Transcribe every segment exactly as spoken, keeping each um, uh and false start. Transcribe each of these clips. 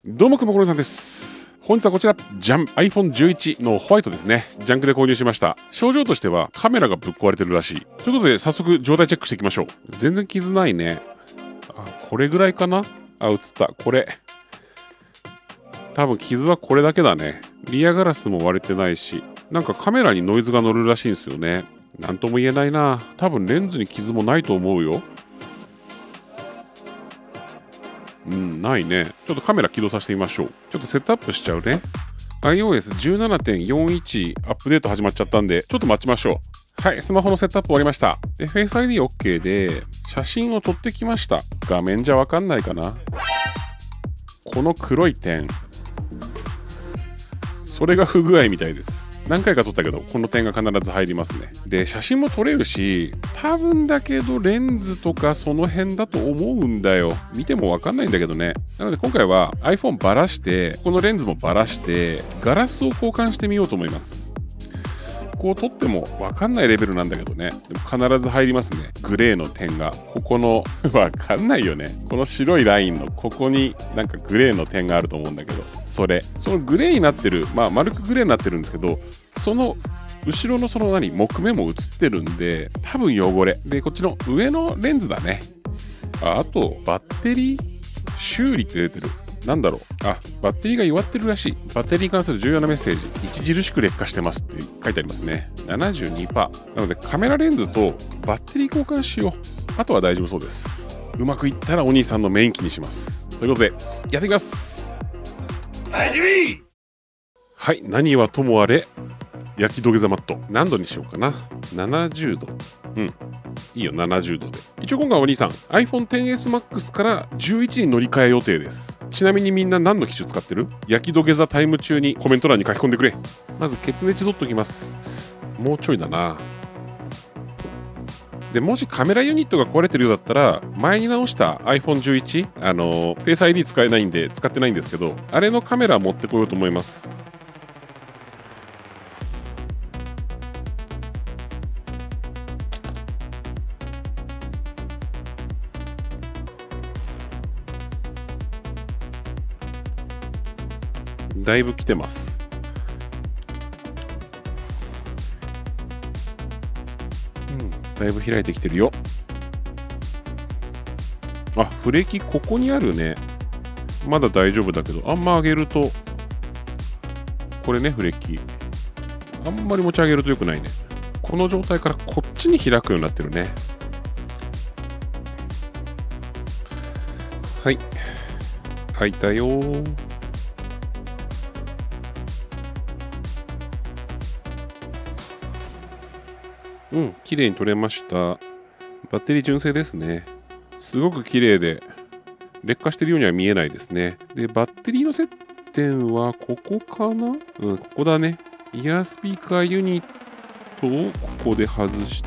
どうもくもころさんです。本日はこちらじゃん アイフォンじゅういち のホワイトですね。ジャンクで購入しました。症状としてはカメラがぶっ壊れてるらしいということで、早速状態チェックしていきましょう。全然傷ないね。あ、これぐらいかな。あ、映った。これ多分傷はこれだけだね。リアガラスも割れてないし、なんかカメラにノイズが乗るらしいんですよね。なんとも言えないな。多分レンズに傷もないと思うよ。うん、ないね。ちょっとカメラ起動させてみましょう。ちょっとセットアップしちゃうね。アイオーエスじゅうななてんよんじゅういち アップデート始まっちゃったんで、ちょっと待ちましょう。はい、スマホのセットアップ終わりました。で、フェイス アイディーオーケー で、写真を撮ってきました。画面じゃわかんないかな。この黒い点。それが不具合みたいです。何回か撮ったけど、この点が必ず入りますね。で、写真も撮れるし、多分だけどレンズとかその辺だと思うんだよ。見てもわかんないんだけどね。なので今回は iPhone バラして、このレンズもバラして、ガラスを交換してみようと思います。こう撮ってもわかんないレベルなんだけどね。でも必ず入りますね。グレーの点が。ここのわかんないよね。この白いラインのここになんかグレーの点があると思うんだけど、それ。そのグレーになってる、まあ丸くグレーになってるんですけど、その後ろのその何、木目も映ってるんで、多分汚れ。で、こっちの上のレンズだね。あ、あと、バッテリー修理って出てる。なんだろう。あ、バッテリーが弱ってるらしい。バッテリーに関する重要なメッセージ。著しく劣化してますって書いてありますね。ななじゅうにパーセント。なのでカメラレンズとバッテリー交換しよう。あとは大丈夫そうです。うまくいったらお兄さんのメイン機にします。ということで、やっていきます。はい、何はともあれ、焼き土下座マット。何度にしようかな。ななじゅうど。うん。いいよ、ななじゅうどで。一応今回はお兄さん、アイフォンテンエスマックス からじゅういちに乗り換え予定です。ちなみにみんな何の機種使ってる？焼き土下座タイム中にコメント欄に書き込んでくれ。まず、ケツネチ取っときます。もうちょいだな。で、もしカメラユニットが壊れてるようだったら、前に直した アイフォンじゅういち、あの、フェイス アイディー 使えないんで使ってないんですけど、あれのカメラ持ってこようと思います。だいぶ来てます。うん、だいぶ開いてきてるよ。あ、フレキここにあるね。まだ大丈夫だけど、あんま上げると、これね、フレキ。あんまり持ち上げると良くないね。この状態からこっちに開くようになってるね。はい。開いたよー。うん、綺麗に撮れました。バッテリー純正ですね。すごく綺麗で、劣化してるようには見えないですね。で、バッテリーの接点はここかな？うん、ここだね。イヤースピーカーユニットをここで外して、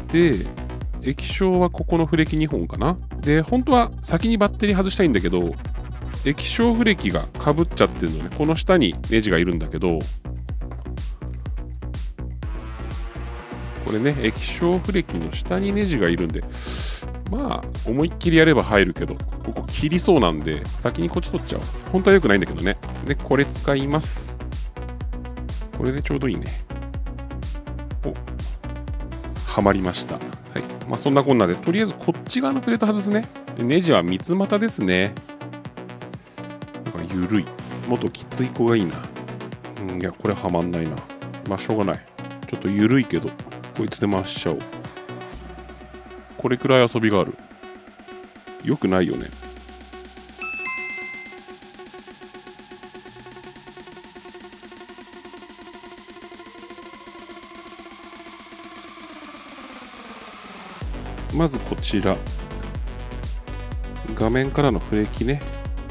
液晶はここのフレキにほんかな。で、本当は先にバッテリー外したいんだけど、液晶フレキがかぶっちゃってるのね。この下にネジがいるんだけど、これね、液晶フレキの下にネジがいるんで、まあ、思いっきりやれば入るけど、ここ切りそうなんで、先にこっち取っちゃおう。本当は良くないんだけどね。で、これ使います。これでちょうどいいね。お、はまりました。はい。まあ、そんなこんなで、とりあえずこっち側のプレート外すね。で、ネジは三つ股ですね。なんか緩い。もっときつい子がいいな。うん、いや、これはまんないな。まあ、しょうがない。ちょっと緩いけど、こいつで回しちゃおう。これくらい遊びがある。よくないよね。まずこちら。画面からのフレキね。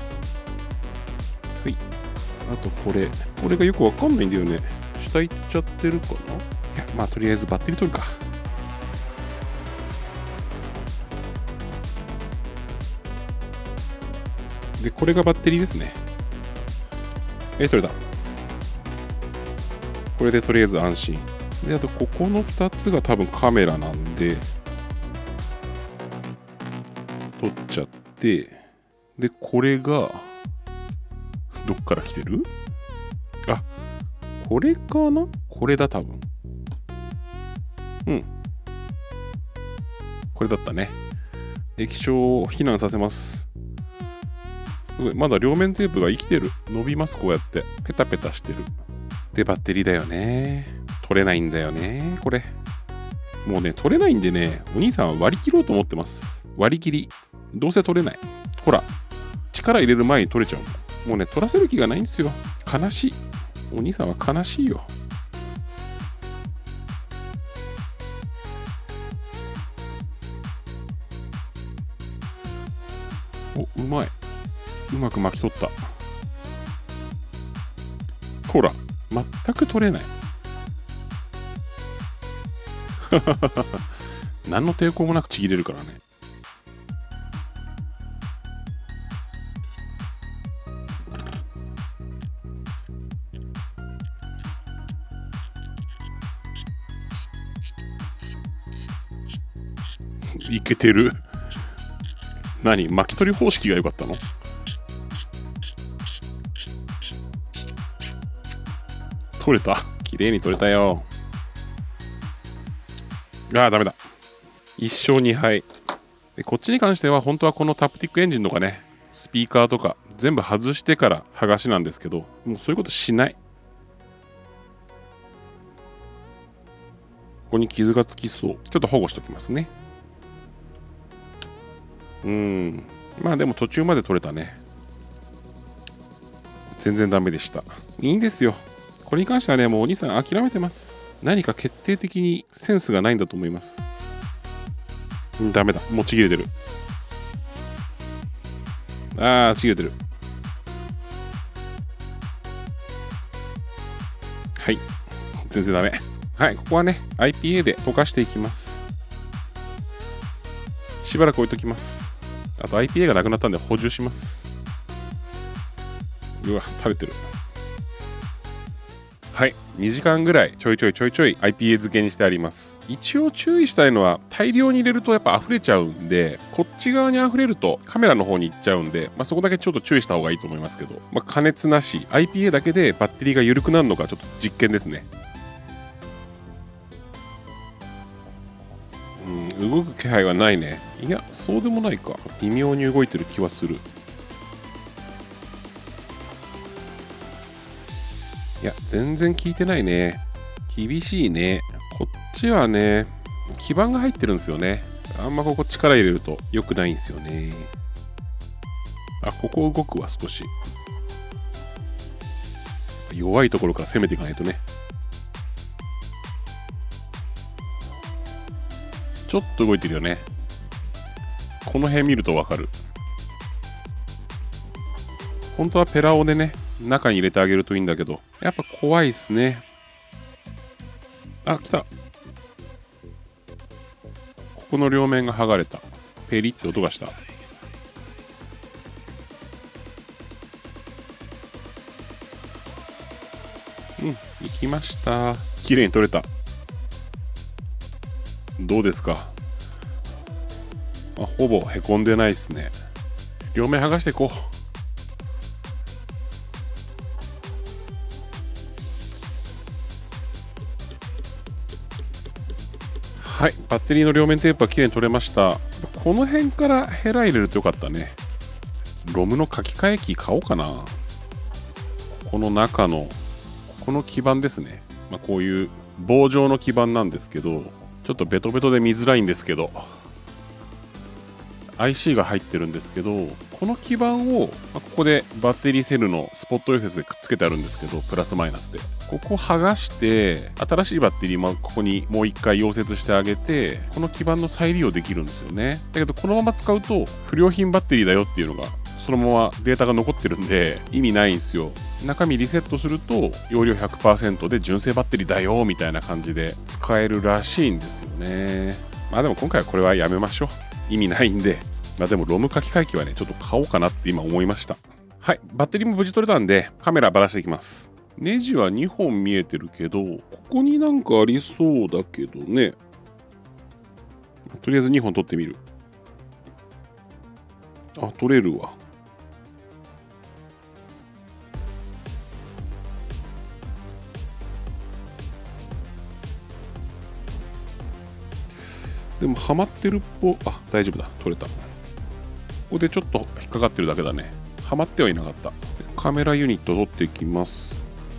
はい。あとこれ。これがよくわかんないんだよね。下行っちゃってるかな？いや、まあとりあえずバッテリー取るか。で、これがバッテリーですね。え、取れた。これでとりあえず安心。で、あとここのふたつが多分カメラなんで、取っちゃって、で、これが、 どっから来てる？あ、これかな？これだ、多分。うん。これだったね。液晶を避難させます。すごい。まだ両面テープが生きてる。伸びます、こうやって。ペタペタしてる。で、バッテリーだよね。取れないんだよね、これ。もうね、取れないんでね、お兄さんは割り切ろうと思ってます。割り切り。どうせ取れない。ほら、力入れる前に取れちゃう。もうね、取らせる気がないんですよ。悲しい。お兄さんは悲しいよ。お、うまい。うまく巻き取った。ほら、全く取れない。何の抵抗もなくちぎれるからね。いけてる。何？巻き取り方式が良かったの？取れた。綺麗に取れたよ。ああ、ダメだ。いっ勝に敗。で、こっちに関しては本当はこのタプティックエンジンとかね、スピーカーとか全部外してから剥がしなんですけど、もうそういうことしない。ここに傷がつきそう。ちょっと保護しときますね。うーん。まあでも途中まで取れたね。全然ダメでした。いいんですよ。これに関してはね、もうお兄さん諦めてます。何か決定的にセンスがないんだと思います。ダメだ。もうちぎれてる。ああ、ちぎれてる。はい。全然ダメ。はい、ここはね、アイピーエー で溶かしていきます。しばらく置いときます。あと アイピーエー がなくなったんで補充します。うわ、垂れてる。はい、にじかんぐらいちょいちょいちょいちょい アイピーエー 漬けにしてあります。一応注意したいのは大量に入れるとやっぱ溢れちゃうんで、こっち側に溢れるとカメラの方に行っちゃうんで、まあ、そこだけちょっと注意した方がいいと思いますけど、まあ、加熱なし アイピーエー だけでバッテリーが緩くなるのかちょっと実験ですね。うん、動く気配はないね。いや、そうでもないか。微妙に動いてる気はする。いや、全然効いてないね。厳しいね。こっちはね、基板が入ってるんですよね。あんまここ力入れると良くないんですよね。あ、ここ動くわ、少し。弱いところから攻めていかないとね。ちょっと動いてるよね。この辺見るとわかる。本当はペラオでね、中に入れてあげるといいんだけど、やっぱ怖いっすね。あ、来た。ここの両面が剥がれた。ペリって音がした。うん、行きました。綺麗に取れた。どうですか？あ、ほぼへこんでないっすね。両面剥がしていこう。はい、バッテリーの両面テープはきれいに取れました。この辺からヘラ入れるとよかったね。ロムの書き換え機買おうかな。この中のこの基板ですね。まあ、こういう棒状の基板なんですけど、ちょっとベトベトで見づらいんですけど、アイシー が入ってるんですけど、この基板を、まあ、ここでバッテリーセルのスポット溶接でくっつけてあるんですけど、プラスマイナスでここ剥がして新しいバッテリーもここにもう一回溶接してあげて、この基板の再利用できるんですよね。だけどこのまま使うと不良品バッテリーだよっていうのがそのままデータが残ってるんで意味ないんですよ。中身リセットすると容量 ひゃくパーセント で純正バッテリーだよみたいな感じで使えるらしいんですよね。まあでも今回はこれはやめましょう。意味ないんで。まあでもロム書き換え機はねちょっと買おうかなって今思いました。はい、バッテリーも無事取れたんでカメラばらしていきます。ネジはにほん見えてるけど、ここになんかありそうだけどね。とりあえずにほん取ってみる。あ、取れるわ。 でもハマってるっぽ、あ、大丈夫だ、取れた。ここでちょっと引っかかってるだけだね。ハマってはいなかった。カメラユニット取っていきます。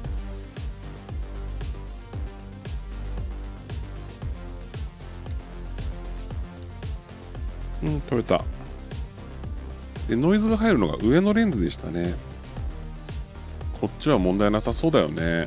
うん、取れた。で、ノイズが入るのが上のレンズでしたね。こっちは問題なさそうだよね。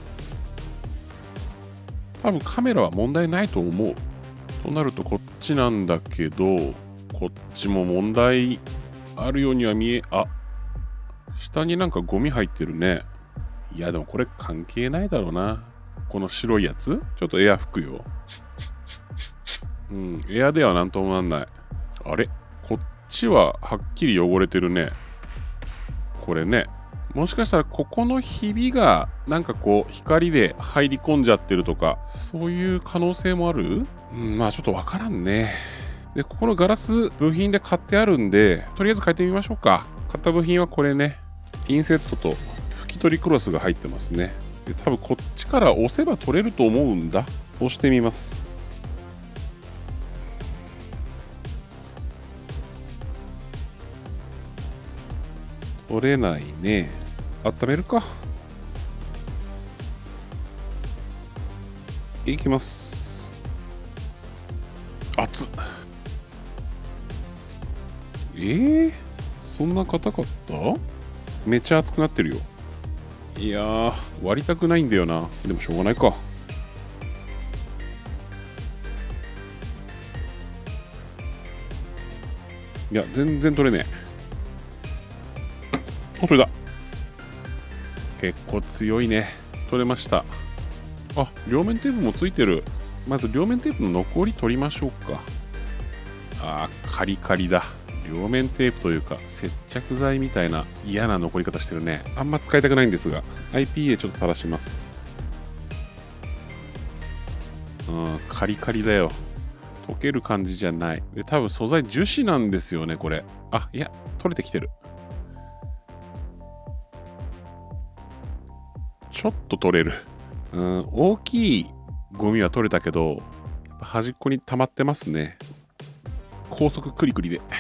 多分カメラは問題ないと思う。となるとこっちなんだけど、こっちも問題あるようには見え、あ、下になんかゴミ入ってるね。いやでもこれ関係ないだろうな。この白いやつちょっとエア吹くよ。うん、エアではなんともなんない。あれ、こっちははっきり汚れてるね。これね、もしかしたらここのひびがなんかこう光で入り込んじゃってるとか、そういう可能性もある？うん、まあちょっとわからんね。で、ここのガラス部品で買ってあるんで、とりあえず変えてみましょうか。買った部品はこれね、ピンセットと拭き取りクロスが入ってますね。で、多分こっちから押せば取れると思うんだ。押してみます。取れないね。温めるか。いきます。熱っ。えー、そんな硬かった？めっちゃ熱くなってるよ。いやー、割りたくないんだよな。でもしょうがないか。いや、全然取れねえ。お、取れた。結構強いね。取れました。あ、両面テープもついてる。まず両面テープの残り取りましょうか。あー、カリカリだ。両面テープというか接着剤みたいな嫌な残り方してるね。あんま使いたくないんですが アイピーエー ちょっと垂らします。うん、カリカリだよ。溶ける感じじゃない。で、多分素材樹脂なんですよね、これ。あ、いや、取れてきてる。ちょっと取れる。うん、大きいゴミは取れたけど、やっぱ端っこに溜まってますね。高速クリクリで。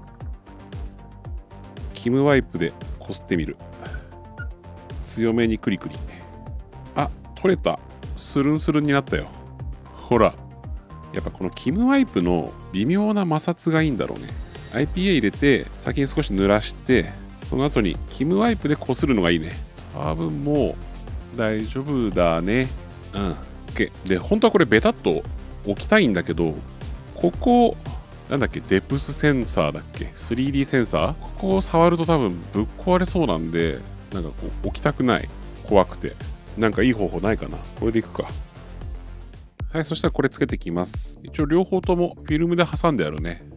キムワイプでこすってみる。強めにクリクリ。あ、取れた。スルンスルンになったよ。ほら。やっぱこのキムワイプの微妙な摩擦がいいんだろうね。アイピーエー 入れて先に少し濡らして、その後にキムワイプでこするのがいいね。多分もう大丈夫だね。うん。OK。で、本当はこれベタっと置きたいんだけど、ここ、なんだっけ、デプスセンサーだっけ ?スリーディー センサーここを触ると多分ぶっ壊れそうなんで、なんかこう置きたくない。怖くて。なんかいい方法ないかな。これでいくか。はい、そしたらこれつけてきます。一応両方ともフィルムで挟んであるね。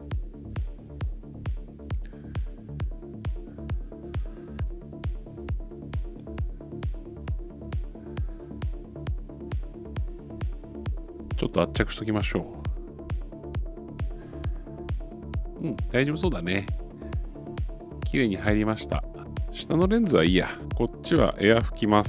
ちょっと圧着しときましょう。うん、大丈夫そうだね。綺麗に入りました。下のレンズはいいや。こっちはエア吹きます。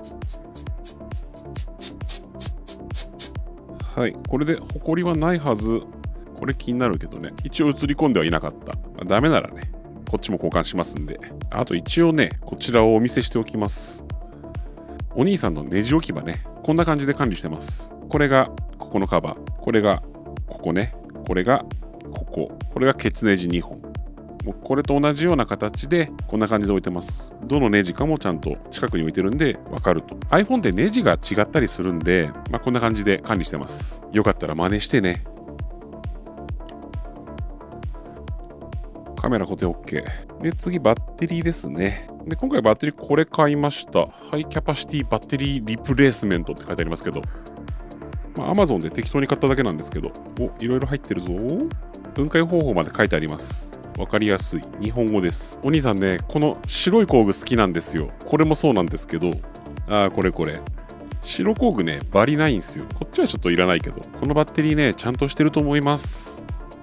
はい、これでホコリはないはず。これ気になるけどね。一応映り込んではいなかった。まあ、ダメならね、こっちも交換しますんで。あと一応ね、こちらをお見せしておきます。お兄さんのネジ置き場ね、こんな感じで管理してます。これがここのカバー。これがここね。これがここ。これがケツネジにほん。もうこれと同じような形でこんな感じで置いてます。どのネジかもちゃんと近くに置いてるんで分かると。 iPhone ってネジが違ったりするんで、まあ、こんな感じで管理してます。よかったら真似してね。カメラ固定 OK で、次バッテリーですね。で、今回バッテリーこれ買いました。ハイキャパシティバッテリーリプレースメントって書いてありますけど、まあ、Amazon で適当に買っただけなんですけど、お、いろいろ入ってるぞ。分解方法まで書いてあります。わかりやすい日本語です。お兄さんね、この白い工具好きなんですよ。これもそうなんですけど、ああ、これこれ。白工具ね、バリないんですよ。こっちはちょっといらないけど、このバッテリーね、ちゃんとしてると思います。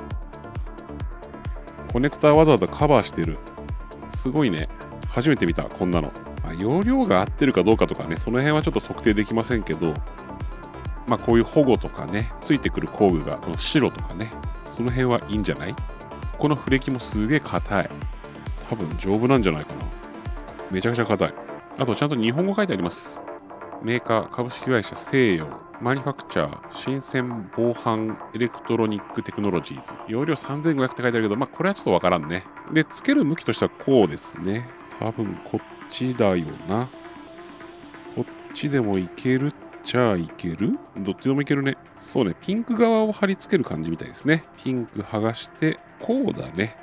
コネクターわざわざカバーしてる。すごいね。初めて見た、こんなの。まあ、容量が合ってるかどうかとかね、その辺はちょっと測定できませんけど、 まあこういう保護とかね、ついてくる工具がこの白とかね、その辺はいいんじゃない？このフレキもすげえ硬い。多分丈夫なんじゃないかな。めちゃくちゃ硬い。あとちゃんと日本語書いてあります。メーカー株式会社西洋マニファクチャー新鮮防犯エレクトロニックテクノロジーズ、容量さんぜんごひゃくって書いてあるけど、まあこれはちょっとわからんね。で、つける向きとしてはこうですね。多分こっちだよな。こっちでもいけるっちゃいける？どっちでもいけるね。そうね、ピンク側を貼り付ける感じみたいですね。ピンク剥がしてこうだね。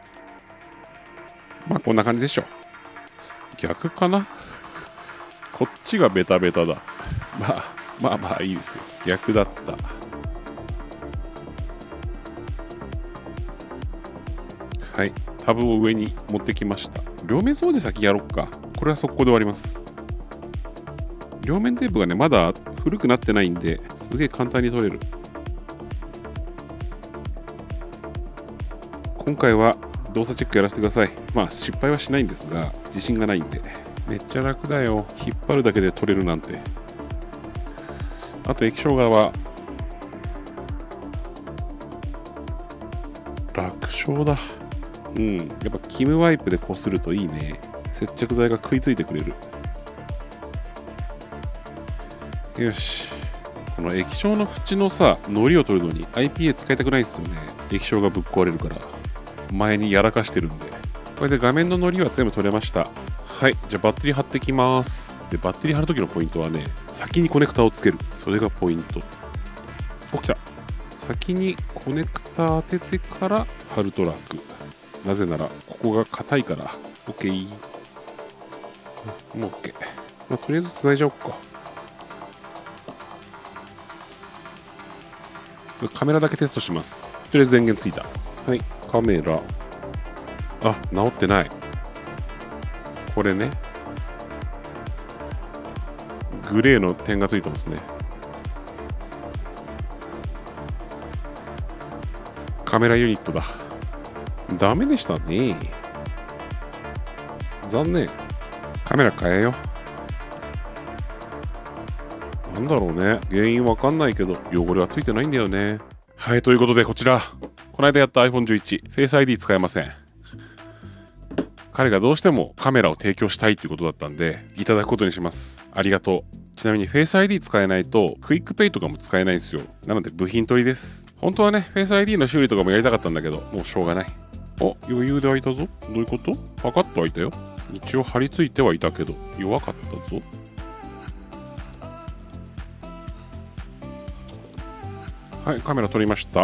まあこんな感じでしょ。逆かなこっちがベタベタだ。まあまあまあいいですよ。逆だった。はい。タブを上に持ってきました。両面掃除先やろっか。これは速攻で終わります。両面テープがね、まだ古くなってないんで、すげえ簡単に取れる。今回は動作チェックやらせてください。まあ失敗はしないんですが、自信がないんで。めっちゃ楽だよ。引っ張るだけで取れるなんて。あと液晶側。楽勝だ。うん。やっぱキムワイプでこするといいね。接着剤が食いついてくれる。よし。この液晶の縁のさ、糊を取るのに アイピーエー 使いたくないですよね。液晶がぶっ壊れるから。前にやらかしてるんで。これで画面の糊は全部取れました。はい、じゃあバッテリー貼ってきます。で、バッテリー貼るときのポイントはね、先にコネクタをつける。それがポイント。お、来た。先にコネクタ当ててから貼ると楽。なぜなら、ここが硬いから。OK。もう OK。まあ、とりあえず繋いじゃおっか。カメラだけテストします。とりあえず電源ついた。はい、カメラ。あ、直ってない。これね。グレーの点がついてますね。カメラユニットだ。ダメでしたね。残念。カメラ変えよう。なんだろうね。原因わかんないけど、汚れはついてないんだよね。はい、ということでこちら。この間やった アイフォンじゅういち、フェイス アイディー 使えません。彼がどうしてもカメラを提供したいということだったんで、いただくことにします。ありがとう。ちなみに Face アイディー 使えないと、クイックペイとかも使えないんですよ。なので部品取りです。本当はね、Face アイディー の修理とかもやりたかったんだけど、もうしょうがない。お、余裕で開いたぞ。どういうこと？パカッと開いたよ。一応張り付いてはいたけど、弱かったぞ。はい、カメラ撮りました。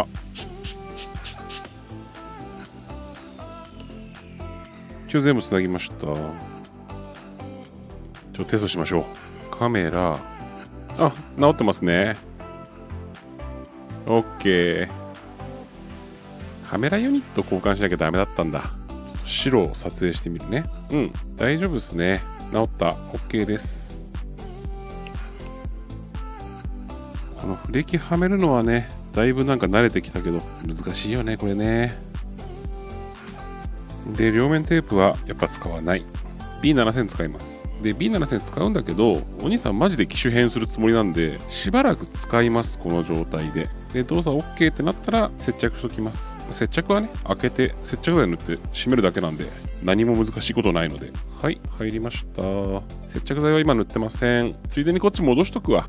一応全部つなぎました。ちょっとテストしましょう。カメラ。あ、直ってますね。OK。カメラユニット交換しなきゃダメだったんだ。白を撮影してみるね。うん、大丈夫ですね。直った。OK です。このフレキはめるのはね、だいぶなんか慣れてきたけど、難しいよね、これね。で、両面テープはやっぱ使わない。ビーななせん 使います。で、ビーななせん 使うんだけど、お兄さんマジで機種変するつもりなんで、しばらく使います、この状態で。で、動作 OK ってなったら接着しときます。接着はね、開けて接着剤塗って締めるだけなんで、何も難しいことないので。はい、入りました。接着剤は今塗ってません。ついでにこっち戻しとくわ。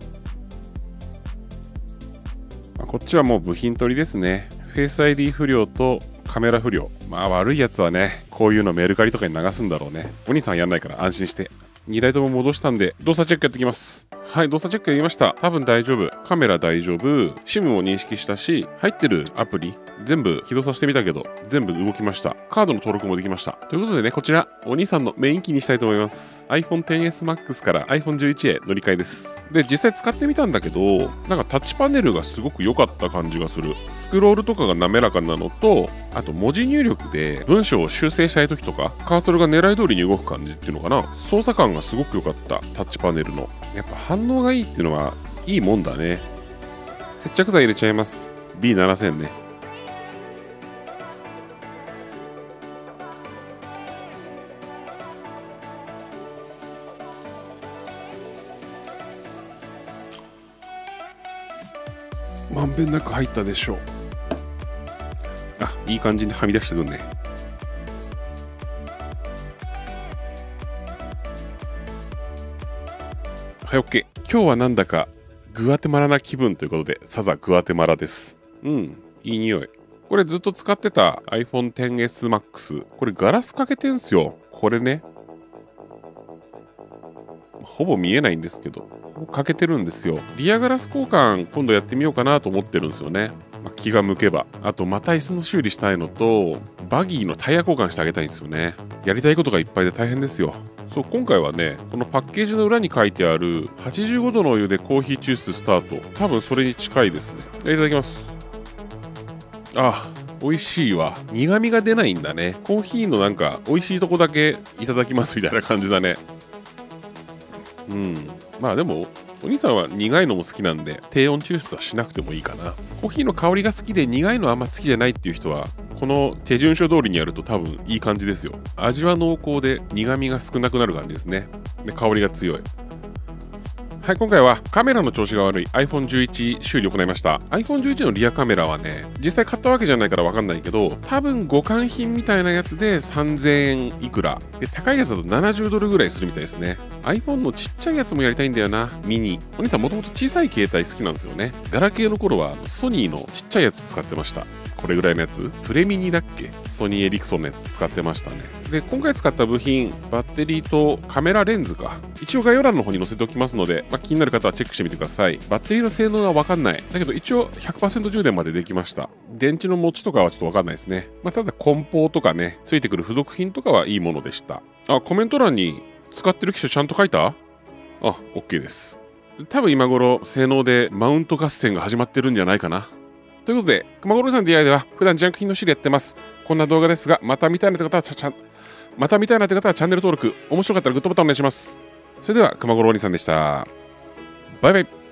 まあ、こっちはもう部品取りですね。フェイス アイディー 不良とカメラ不良。まあ悪いやつはね、こういうのメルカリとかに流すんだろうね。お兄さんやんないから安心して。にだいとも戻したんで、動作チェックやってきます。はい、動作チェックやりました。多分大丈夫。カメラ大丈夫。SIM も認識したし、入ってるアプリ、全部起動させてみたけど、全部動きました。カードの登録もできました。ということでね、こちら、お兄さんのメイン機にしたいと思います。アイフォンテンエスマックス から アイフォンじゅういち へ乗り換えです。で、実際使ってみたんだけど、なんかタッチパネルがすごく良かった感じがする。スクロールとかが滑らかなのと、あと文字入力で文章を修正したい時とか、カーソルが狙い通りに動く感じっていうのかな。操作感がすごく良かった。タッチパネルの。やっぱ反応がいいっていうのはいいもんだね。接着剤入れちゃいます。ビーななせん ね。 まんべんなく入ったでしょう。あ、いい感じにはみ出してくんね。はい、OK。今日はなんだかグアテマラな気分ということで、サザグアテマラです。うん、いい匂い。これずっと使ってた アイフォンテンエスマックス。これガラスかけてんすよ。これね。ほぼ見えないんですけど、かけてるんですよ。リアガラス交換今度やってみようかなと思ってるんですよね。まあ、気が向けば。あとまた椅子の修理したいのと、バギーのタイヤ交換してあげたいんですよね。やりたいことがいっぱいで大変ですよ。そう、今回はね、このパッケージの裏に書いてあるはちじゅうごどのお湯でコーヒー抽出スタート。多分それに近いですね。いただきます。あ、美味しいわ。苦味が出ないんだね。コーヒーのなんか美味しいとこだけいただきますみたいな感じだね。うん。まあでも、お兄さんは苦いのも好きなんで、低温抽出はしなくてもいいかな。コーヒーの香りが好きで苦いのあんま好きじゃないっていう人は、この手順書通りにやると多分いい感じですよ。味は濃厚で苦味が少なくなる感じですね。で、香りが強い。はい、今回はカメラの調子が悪い アイフォンじゅういち 修理を行いました。アイフォンじゅういち のリアカメラはね、実際買ったわけじゃないからわかんないけど、多分互換品みたいなやつでさんぜんえんいくら。で、高いやつだとななじゅうドルぐらいするみたいですね。iPhone のちっちゃいやつもやりたいんだよな、ミニ。お兄さんもともと小さい携帯好きなんですよね。ガラケーの頃はソニーのちっちゃいやつ使ってました。これぐらいのやつプレミニだっけ、ソニーエリクソンのやつ使ってましたね。で、今回使った部品、バッテリーとカメラレンズか。一応概要欄の方に載せておきますので、まあ、気になる方はチェックしてみてください。バッテリーの性能はわかんない。だけど一応 ひゃくパーセント 充電までできました。電池の持ちとかはちょっとわかんないですね。まあ、ただ梱包とかね、ついてくる付属品とかはいいものでした。あ、コメント欄に使ってる機種ちゃんと書いた？あ、OK です。多分今頃性能でマウント合戦が始まってるんじゃないかな。ということで、熊五郎さん ディーアイ では普段ジャンク品の修理やってます。こんな動画ですが、また見たいなという方はちゃちゃまた見たいなという方はチャンネル登録、面白かったらグッドボタンお願いします。それでは熊五郎お兄さんでした。バイバイ。